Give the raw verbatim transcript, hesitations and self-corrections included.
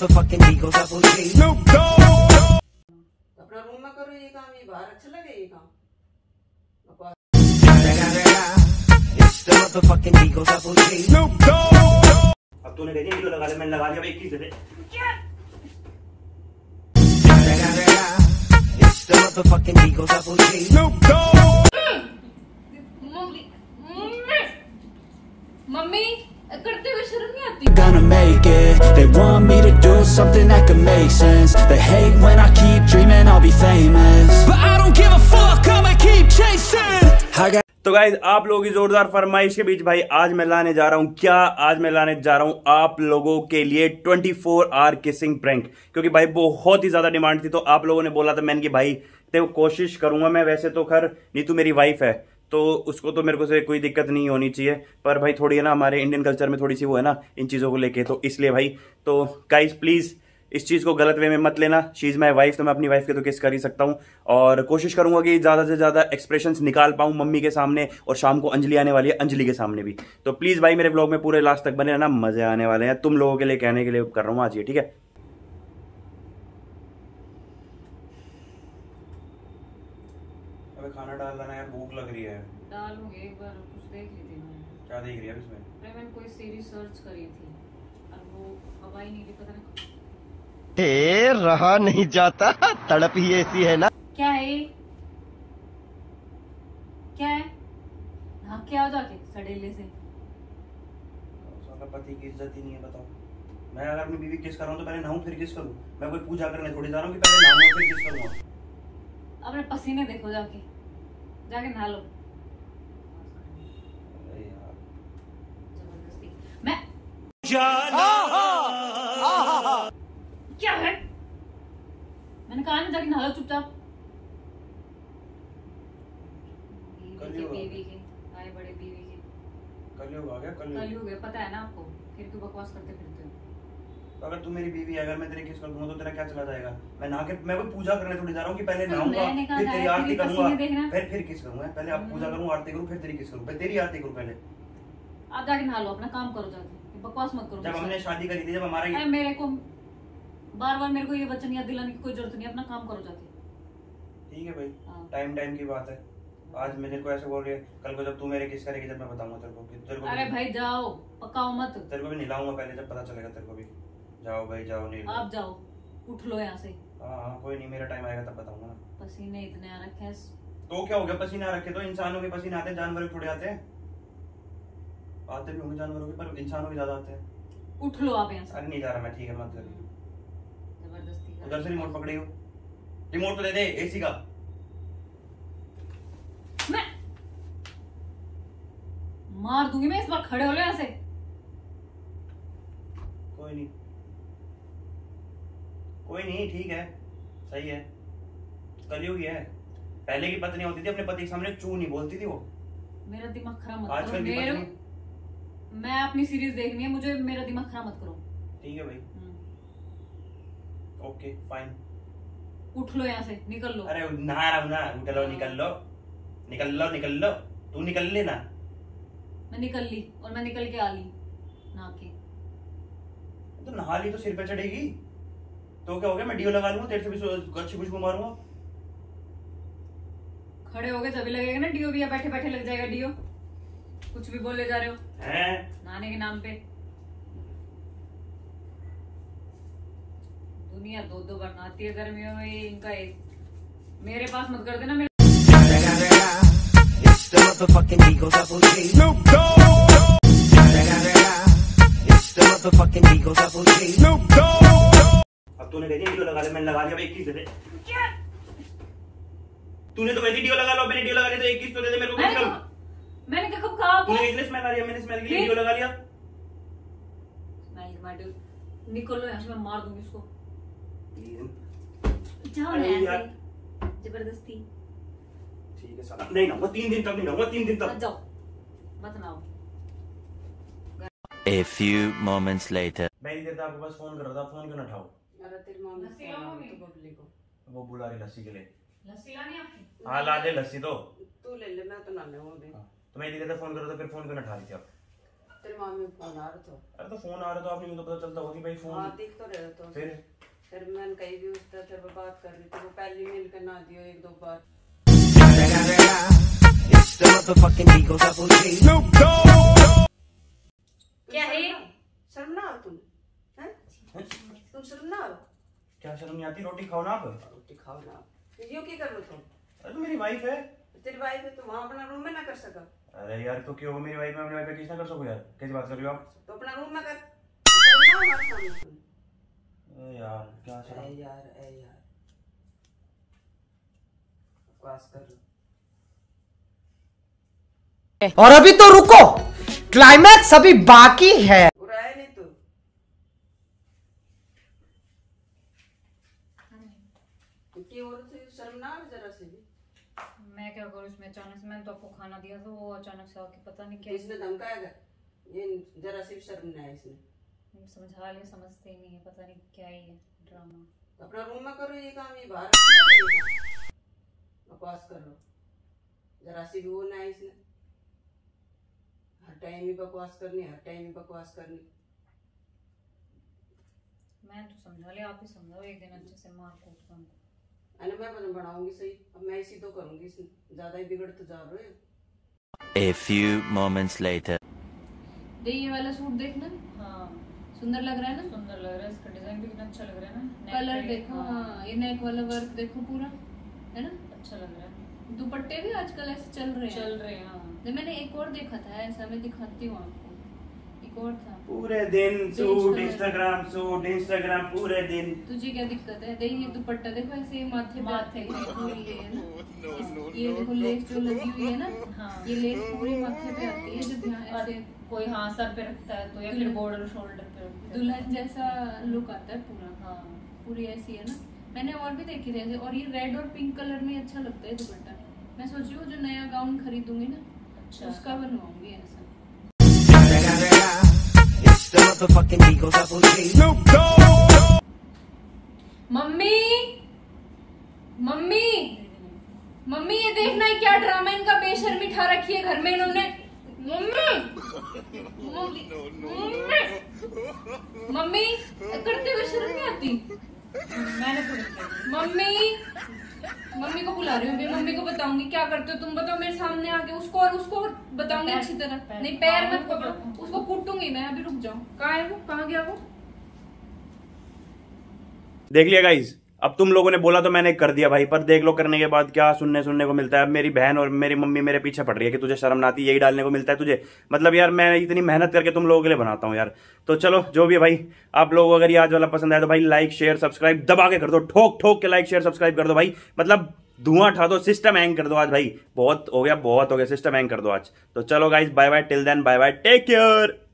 motherfucking Eagle Double G. Snoop Dogg. अपना room में करो ये काम, ये बाहर अच्छा लगे ये काम। It's the motherfucking Eagle Double G. Snoop Dogg. अब तूने कह दिया लगा ले, मैंने लगा लिया, अब इक्कीस दे दे। It's the motherfucking Eagle Double G. Snoop Dogg. Mummy करते हुए शर्म नहीं आती? Gonna make it. They want me to do something that could make sense. They hate when I keep dreaming I'll be famous, but I don't give a fuck, I'ma keep chasing. I got तो guys आप लोगों की जोरदार फरमाइश के बीच भाई आज मैं लाने जा रहा हूं क्या आज मैं लाने जा रहा हूं आप लोगों के लिए twenty four hour kissing prank, क्योंकि भाई बहुत ही ज्यादा डिमांड थी। तो आप लोगों ने बोला था, मैंने कि भाई तो कोशिश करूंगा मैं, वैसे तो खैर नीतू मेरी वाइफ है तो उसको तो मेरे को से कोई दिक्कत नहीं होनी चाहिए, पर भाई थोड़ी है ना हमारे इंडियन कल्चर में थोड़ी सी वो है ना इन चीज़ों को लेके, तो इसलिए भाई तो गाइस प्लीज़ इस चीज़ को गलत वे में मत लेना। शी इज़ माई वाइफ, तो मैं अपनी वाइफ के तो किस कर ही सकता हूँ और कोशिश करूंगा कि ज़्यादा से ज़्यादा एक्सप्रेशंस निकाल पाऊँ मम्मी के सामने, और शाम को अंजलि आने वाली है अंजलि के सामने भी। तो प्लीज़ भाई मेरे ब्लॉग में पूरे लास्ट तक बने रहना, मज़े आने वाले हैं। तुम लोगों के लिए कहने के लिए कर रहा हूँ आज ये, ठीक है। अबे खाना डाल लाना यार, भूख लग रही है। डालूंगी, एक बार कुछ देख ली थी मैं। क्या देख रही है इसमें? मैंने कोई सीरीज सर्च करी थी और वो अब आई नहीं, पता नहीं ए, रहा नहीं जाता, तड़प ही ऐसी है ना। क्या है ये? क्या है? हाँ क्या हो जाके सड़ेले से साला पति की इज्जत ही नहीं है, बताओ। मैं अगर अपनी बीवी किस कर रहा हूँ तो पहले नहाऊं फिर किस करूँ? मैं कोई पूजा करने थोड़ी जा रहा हूँ कि पहले नहाऊंगा फिर किस करूँगा? अपने पसीने देखो, जाके जाके नहा लो। अरे यार जबरदस्ती मैं क्या है? मैंने कहा ना जाके नहा लो चुपचाप। कलयुग बीवी के आए बड़े बीवी के कलयुग आ गया, कलयुग कलयुग है, पता है ना आपको, फिर क्यों बकवास करते फिरते हो? तो अगर तू मेरी बीवी है, अगर मैं तेरे किस कर दूंगा तो तेरा क्या चला जाएगा? मैं नहा के मैं कोई पूजा करने थोड़ी जा रहा हूँ कि पहले नहाऊंगा फिर तेरी आरती करूंगा फिर फिर किस करूंगा? पहले आप पूजा करूँ आरती करूँ फिर तेरी किस करूँ? पहले तेरी आरती करूँ पहले। आप जाके नहा लो, अपना काम करो, जाके बकवास मत करो। जब हमने शादी करी थी, जब हमारा अरे मेरे को बार बार मेरे को ये वचन याद दिलाने की कोई जरूरत नहीं, अपना काम करो जाके। ठीक है भाई, हाँ। टाइम टाइम की बात है। आज मेरे को ऐसे बोल रही है, कल को जब तू मेरे किस करेगी जब मैं बताऊंगा तेरे को कि तेरे को अरे भाई जाओ, पकाओ मत। तेरे को भी नहलाऊंगा पहले, जब पता चलेगा तेरे को भी। जाओ भाई जाओ, नहीं आप जाओ, उठ लो यहाँ से। हाँ हाँ कोई नहीं, मेरा टाइम आएगा तब बताऊंगा ना। पसीने इतने आ रखे हैं। तो क्या हो गया? पसीना रखे तो इंसानों के पसीने आते हैं, जानवरों के थोड़े आते हैं। आते भी होंगे जानवरों के, पर इंसानों के ज्यादा आते हैं। उठ लो आप यहाँ से। अरे नहीं जा रहा मैं, ठीक है मत कर। जबरदस्ती उधर से रिमोट पकड़ी हो, रिमोट तो दे दे एसी का। मैं मार दूंगी मैं, इस बार खड़े हो लो यहाँ से। कोई नहीं कोई नहीं, ठीक है सही है, कलयुग है। पहले की पत्नी होती थी अपने पति के सामने चू नहीं बोलती थी वो। मेरा दिमाग खराब मत करो। आजकल की मेरे पत्नी, मैं अपनी सीरीज देखनी है, मुझे मेरा दिमाग खराब मत करो। ठीक है भाई, ओके फाइन। उठ लो यहाँ से, निकल लो। अरे नहा रहा हूँ ना, निकल लो निकल लो निकल लो निकल लो, तू निकल ले ना। मैं निकल ली और मैं निकल के आ ली नहा के। तो नहा ली तो सिर पे चढ़ेगी तो क्या हो गया? मैं डीओ लगा लूंगा, तेरे से भी अच्छी खुशबू मारूंगा। खड़े हो गए तभी लगेगा ना डीओ भी, या बैठे बैठे लग जाएगा डीओ? कुछ भी बोले जा रहे हो हैं? नहाने के नाम पे। दुनिया दो दो बार नहाती है गर्मियों में, इनका एक मेरे पास मत कर देना। मेरे It's the motherfucking Eagle Double G. Snoop Dogg. It's the motherfucking Eagle Double G. Snoop Dogg. अब तूने कह दिया डीओ लगा ले, मैंने लगा लिया, इक्कीस दे दे। तूने तो कह दी डीओ लगा लो, मैंने डीओ लगा लिया तो इक्कीस तो दे दे मेरे को। मैंने कब मैंने कब कहा? तूने इतने स्मेल आ रही है, मैंने स्मेल के लिए डीओ लगा लिया। स्मेल मार दो, निकलो यहाँ से, मैं मार दूंगी इसको। जाओ अरे ना यार। ऐसे जबरदस्ती। ठीक है साला, नहीं नहाऊंगा तीन दिन तक, नहीं नहाऊंगा तीन दिन मत तक। जाओ, मत नाओ। a few moments later. मैं इधर था आपके पास फोन कर रहा था, फोन क्यों ना उठाओ? अरे तेरी मम्मी लस्सी लाओ मम्मी। तो बबली को वो बुला रही लस्सी के लिए। लस्सी लानी आपकी? हाँ ला दे लस्सी तो। तू ले ले, मैं तो ना ले वो भी। तो मैं इधर था फोन कर रहा था, फिर फोन क्यों ना उठा रही थी आप? तेरी मामी को फोन आ रहा था। अरे तो फोन आ रहा था, आपने मुझे तो पता चलता होती भाई फोन। हाँ दिख तो रहा था। फिर फिर मैंने कहीं भी उससे तेरे को बात कर रही थी, वो पहले मिल के ना दियो एक दो बार। It's the motherfucking Eagle Double G. क्या है? शर्म ना आ तुम? हैं? तुम शर्म ना आ? क्या शर्म नहीं आती? रोटी खाओ ना आप। रोटी खाओ ना। यो क्या कर लो तुम? अरे तो मेरी वाइफ है। तेरी वाइफ है तो वहाँ अपना रूम में ना कर सका? अरे यार तो क्यों मेरी वाइफ में अपनी वाइफ पे किस ना कर सको यार? कैसी बात कर रही हो आप? तो अपना रूम में कर। शर्म ना हमारे सामने तुम। ए यार क्या ए शर्म? यार ए यार। बकवास कर लो। और अभी तो रुको, क्लाइमैक्स अभी बाकी है। बुरा है नहीं तू? की औरत है, शर्म ना आ जरा से भी? मैं क्या करूँ इसमें? अचानक से मैंने तो आपको खाना दिया था, वो अचानक से आके पता नहीं क्या इसने धमकाएगा? ये जरा सी भी शर्म नहीं है इसने। समझा लिया, समझते ही नहीं है, पता नहीं क्या ही है ड्रामा। अपना रूम में करो ये काम, ये बाहर रखो ना। बकवास कर लो जरा सी भी, वो ना है इसने। हर टाइम ही बकवास करनी, हर टाइम ही बकवास करनी। मैं तो समझा लिया, आप ही समझाओ एक दिन अच्छे से मार कूट कर। अरे मैं बन बनाऊंगी सही, अब मैं इसी तो करूंगी, इसने ज्यादा ही बिगड़ तो जा रहे हो। A few moments later. दे ये वाला सूट देखना। हाँ सुंदर लग रहा है ना? सुंदर लग रहा है, इसका डिजाइन भी कितना अच्छा लग रहा है ना। कलर देखो। हाँ ये नेक वाला वर्क देखो पूरा, है ना? अच्छा लग रहा है। दुपट्टे भी आजकल ऐसे चल रहे हैं। चल रहे हैं हाँ। मैंने एक और देखा था ऐसा, मैं दिखाती हूँ आपको। एक और था। पूरे दिन सूट, इंस्टाग्राम सूट, इंस्टाग्राम पूरे दिन। तुझे क्या दिक्कत है? देख ये दुपट्टा देखो, ऐसे माथे पे आते हैं पूरी, ये है ना? ये देखो लेस जो लगी हुई है ना, हाँ। ये लेस पूरी माथे पे आती है जब यहाँ ऐसे कोई हाँ सर पे रखता है तो, या फिर बॉर्डर शोल्डर पे रखता है। दुल्हन जैसा लुक आता है पूरा। हाँ पूरी ऐसी है ना। मैंने और भी देखी थी ऐसे, और ये रेड और पिंक कलर में अच्छा लगता है दुपट्टा। मैं सोच रही हूँ जो नया गाउन खरीदूंगी ना, अच्छा उसका बनवाऊंगी ऐसा। It's the motherfucking Eagle Double G. Mummy mummy mummy ये देखना है क्या ड्रामा इनका, बेशर्मी ठा रखी है घर में इन्होंने। मम्मी मम्मी मम्मी करते हुए शर्म नहीं आती? मैंने तो मम्मी मम्मी को बुला रही हूँ, मम्मी को बताऊंगी क्या करते हो तुम। बताओ मेरे सामने आके, उसको और उसको बताऊंगी अच्छी तरह। नहीं पैर मत पकड़ो, उसको कूटूंगी मैं। अभी रुक जाओ। कहाँ है वो? कहाँ गया वो? देख लिया गाइस, अब तुम लोगों ने बोला तो मैंने कर दिया भाई, पर देख लो करने के बाद क्या सुनने सुनने को मिलता है। अब मेरी बहन और मेरी मम्मी मेरे पीछे पड़ रही है कि तुझे शर्म ना आती, यही डालने को मिलता है तुझे। मतलब यार मैं इतनी मेहनत करके तुम लोगों के लिए बनाता हूँ यार। तो चलो जो भी है भाई, आप लोगों को अगर ये आज वाला पसंद आया तो भाई लाइक शेयर सब्सक्राइब दबा के कर दो, ठोक ठोक के लाइक शेयर सब्सक्राइब कर दो भाई। मतलब धुआं उठा दो, सिस्टम हैंग कर दो आज भाई। बहुत हो गया बहुत हो गया, सिस्टम हैंग कर दो आज। तो चलो guys bye bye, till then bye bye, take care.